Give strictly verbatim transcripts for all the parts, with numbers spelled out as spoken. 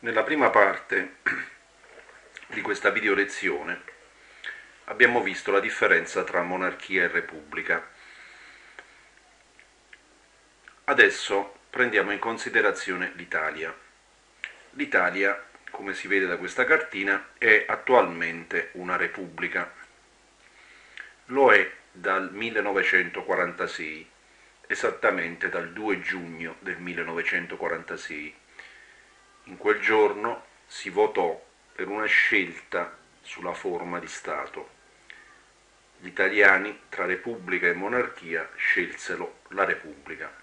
Nella prima parte di questa video lezione abbiamo visto la differenza tra monarchia e repubblica. Adesso prendiamo in considerazione l'Italia. L'Italia, come si vede da questa cartina, è attualmente una repubblica. Lo è dal millenovecentoquarantasei, esattamente dal due giugno del millenovecentoquarantasei. In quel giorno si votò per una scelta sulla forma di Stato. Gli italiani, tra Repubblica e monarchia, scelsero la Repubblica.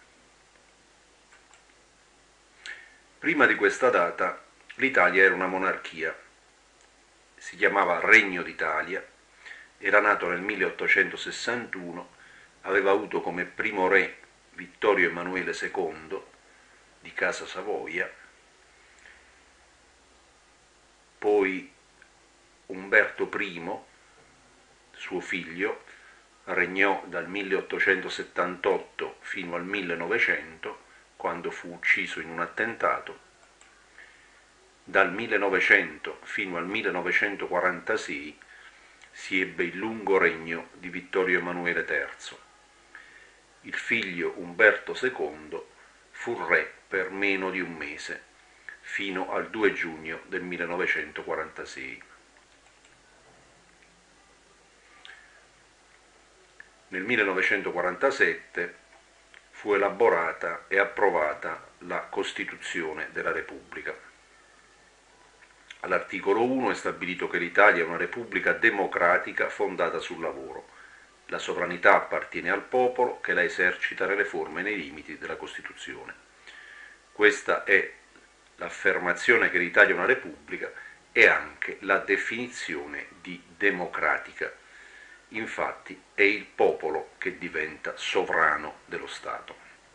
Prima di questa data l'Italia era una monarchia, si chiamava Regno d'Italia, era nato nel milleottocentosessantuno, aveva avuto come primo re Vittorio Emanuele secondo di Casa Savoia, poi Umberto primo, suo figlio, regnò dal milleottocentosettantotto fino al millenovecento, quando fu ucciso in un attentato. Dal millenovecento fino al millenovecentoquarantasei si ebbe il lungo regno di Vittorio Emanuele terzo. Il figlio Umberto secondo fu re per meno di un mese, fino al due giugno del millenovecentoquarantasei. Nel millenovecentoquarantasette fu elaborata e approvata la Costituzione della Repubblica. All'articolo uno è stabilito che l'Italia è una repubblica democratica fondata sul lavoro. La sovranità appartiene al popolo che la esercita nelle forme e nei limiti della Costituzione. Questa è l'affermazione che l'Italia è una repubblica e anche la definizione di democratica. Infatti è il popolo che diventa sovrano dello Stato.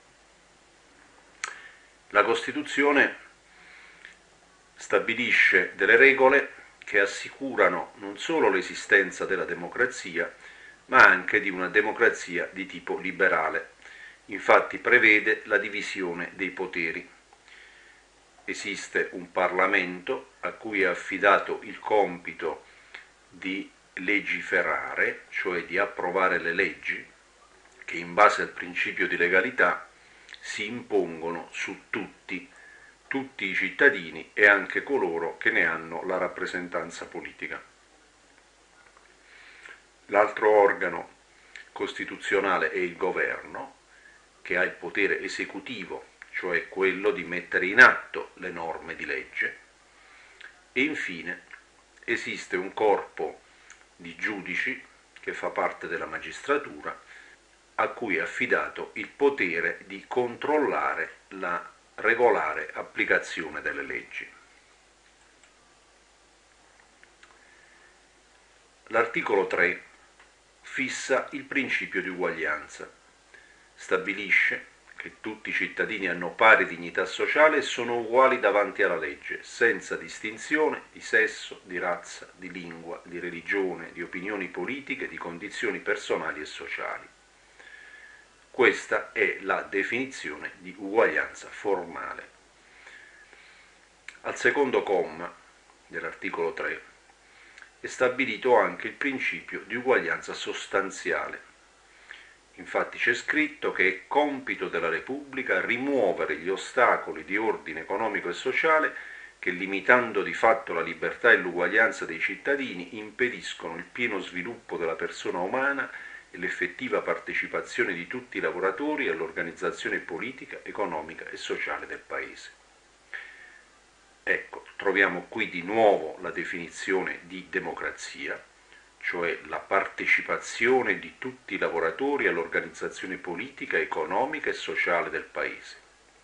La Costituzione stabilisce delle regole che assicurano non solo l'esistenza della democrazia, ma anche di una democrazia di tipo liberale. Infatti prevede la divisione dei poteri. Esiste un Parlamento a cui è affidato il compito di legiferare, cioè di approvare le leggi che in base al principio di legalità si impongono su tutti, tutti i cittadini e anche coloro che ne hanno la rappresentanza politica. L'altro organo costituzionale è il governo, che ha il potere esecutivo, cioè quello di mettere in atto le norme di legge, e infine esiste un corpo di giudici che fa parte della magistratura, a cui è affidato il potere di controllare la regolare applicazione delle leggi. L'articolo tre fissa il principio di uguaglianza, stabilisce che tutti i cittadini hanno pari dignità sociale e sono uguali davanti alla legge, senza distinzione di sesso, di razza, di lingua, di religione, di opinioni politiche, di condizioni personali e sociali. Questa è la definizione di uguaglianza formale. Al secondo comma dell'articolo tre è stabilito anche il principio di uguaglianza sostanziale. Infatti c'è scritto che è compito della Repubblica rimuovere gli ostacoli di ordine economico e sociale che, limitando di fatto la libertà e l'uguaglianza dei cittadini, impediscono il pieno sviluppo della persona umana e l'effettiva partecipazione di tutti i lavoratori all'organizzazione politica, economica e sociale del Paese. Ecco, troviamo qui di nuovo la definizione di democrazia, cioè la partecipazione di tutti i lavoratori all'organizzazione politica, economica e sociale del Paese.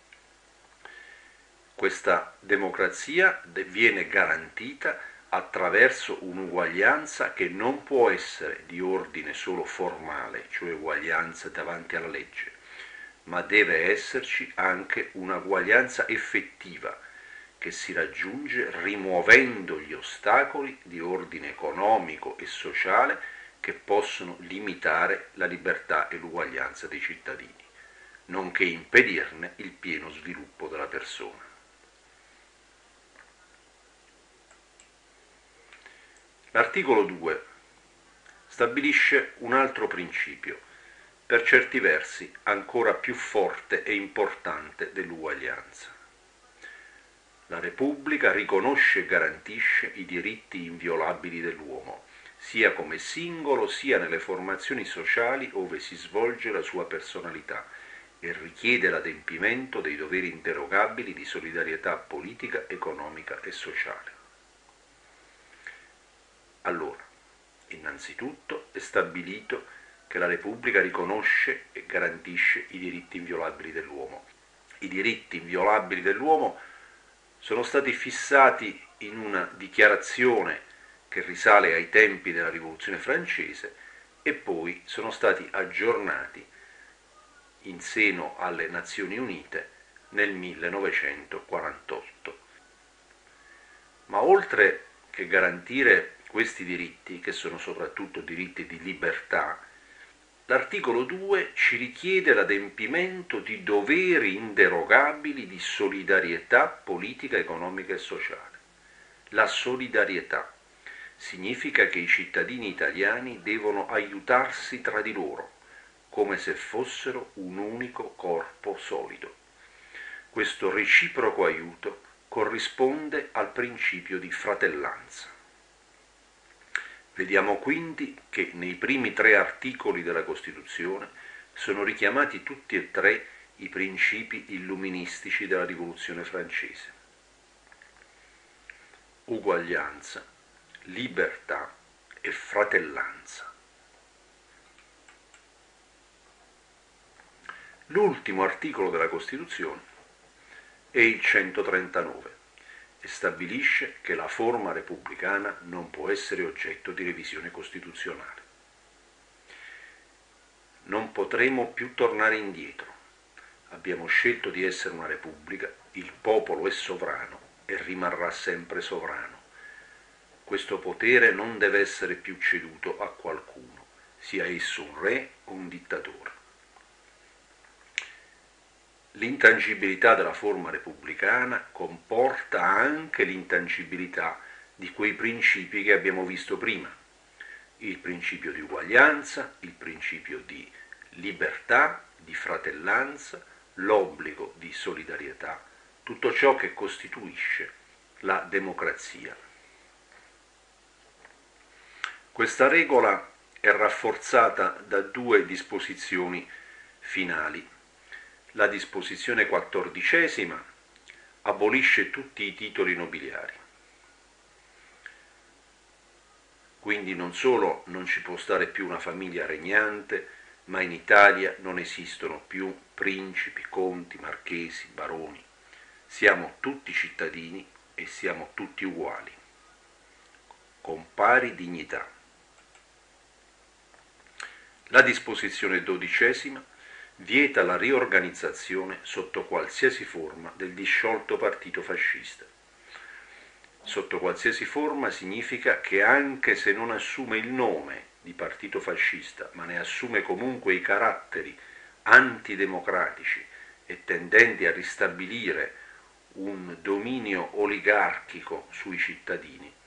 Questa democrazia viene garantita attraverso un'uguaglianza che non può essere di ordine solo formale, cioè uguaglianza davanti alla legge, ma deve esserci anche una uguaglianza effettiva, che si raggiunge rimuovendo gli ostacoli di ordine economico e sociale che possono limitare la libertà e l'uguaglianza dei cittadini, nonché impedirne il pieno sviluppo della persona. L'articolo due stabilisce un altro principio, per certi versi ancora più forte e importante dell'uguaglianza. La Repubblica riconosce e garantisce i diritti inviolabili dell'uomo, sia come singolo sia nelle formazioni sociali ove si svolge la sua personalità, e richiede l'adempimento dei doveri inderogabili di solidarietà politica, economica e sociale. Allora, innanzitutto è stabilito che la Repubblica riconosce e garantisce i diritti inviolabili dell'uomo. I diritti inviolabili dell'uomo sono stati fissati in una dichiarazione che risale ai tempi della Rivoluzione francese e poi sono stati aggiornati in seno alle Nazioni Unite nel millenovecentoquarantotto. Ma oltre che garantire questi diritti, che sono soprattutto diritti di libertà, l'articolo due ci richiede l'adempimento di doveri inderogabili di solidarietà politica, economica e sociale. La solidarietà significa che i cittadini italiani devono aiutarsi tra di loro, come se fossero un unico corpo solido. Questo reciproco aiuto corrisponde al principio di fratellanza. Vediamo quindi che nei primi tre articoli della Costituzione sono richiamati tutti e tre i principi illuministici della Rivoluzione francese: uguaglianza, libertà e fratellanza. L'ultimo articolo della Costituzione è il centotrentanove e stabilisce che la forma repubblicana non può essere oggetto di revisione costituzionale. Non potremo più tornare indietro. Abbiamo scelto di essere una repubblica, il popolo è sovrano e rimarrà sempre sovrano. Questo potere non deve essere più ceduto a qualcuno, sia esso un re o un dittatore. L'intangibilità della forma repubblicana comporta anche l'intangibilità di quei principi che abbiamo visto prima: il principio di uguaglianza, il principio di libertà, di fratellanza, l'obbligo di solidarietà, tutto ciò che costituisce la democrazia. Questa regola è rafforzata da due disposizioni finali. La disposizione quattordicesima abolisce tutti i titoli nobiliari. Quindi non solo non ci può stare più una famiglia regnante, ma in Italia non esistono più principi, conti, marchesi, baroni. Siamo tutti cittadini e siamo tutti uguali, con pari dignità. La disposizione dodicesima vieta la riorganizzazione sotto qualsiasi forma del disciolto partito fascista. Sotto qualsiasi forma significa che anche se non assume il nome di partito fascista, ma ne assume comunque i caratteri antidemocratici e tendenti a ristabilire un dominio oligarchico sui cittadini,